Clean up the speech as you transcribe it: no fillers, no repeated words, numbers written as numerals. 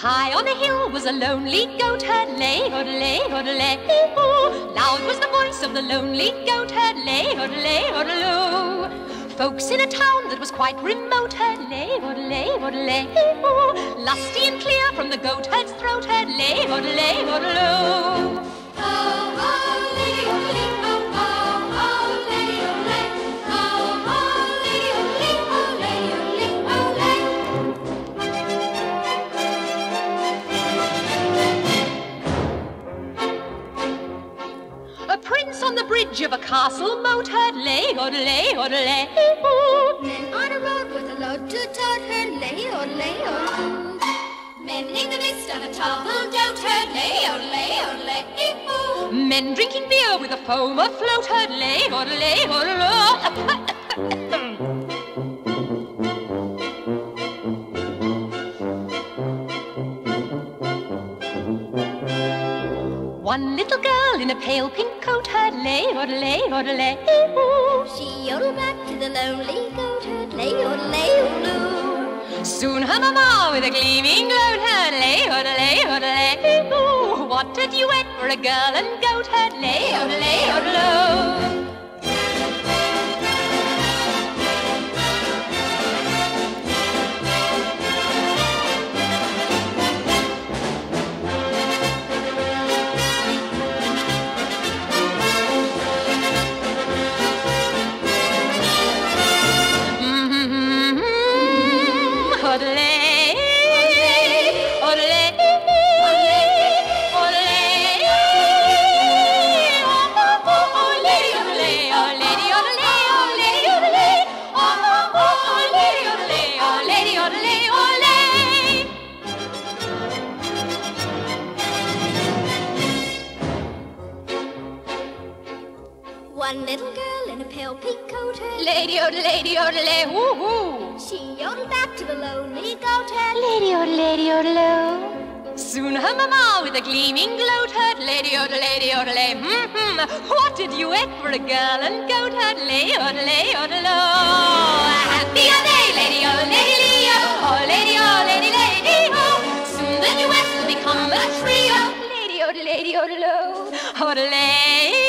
High on a hill was a lonely goat herd, lay, odelay, odelay, oo. Loud was the voice of the lonely goat herd, lay, odelay, odeloo. Folks in a town that was quite remote heard, lay, odelay, odelay, oo. Lusty and clear from the goat herd's throat heard, lay, odelay, odeloo. A prince on the bridge of a castle moat heard, lay, odelay, odelay, oo. Men on a road with a load to tote heard, lay, odelay, odeloo. Men in the midst of a table-d'out heard, lay, odelay, odelay, oo. Men drinking beer with a foam afloat heard, lay, odelay, odeloo. One little girl in a pale pink coat heard, lay, odelay, odelay, oo. She yodeled back to the lonely goat herd, lay, odelay, odeloo. Soon her mamma with a gleaming gloat heard, lay, odelay, odelay, oo. What a duet for a girl and goat herd, lay, odelay, odeloo. Odelay, odelay, odelay, oh, oh, oh, lady, odelay, oh, lady, odelay, oh, lady, odelay, oh, oh, oh, lady, odelay, oh, lady, odelay, olay. One little girl in a pale pink coat heard, Lady, odelay, woo-hoo. she yodeled back to the lonely goat herd, Lady, odelay, soon her mamma with a gleaming gloat heard, lady, odelay, what did you eat for a girl and goat heard, lady, odelay, happy a day, lady, oh, lady, oh. Soon the duet will become a trio, lady, odelay,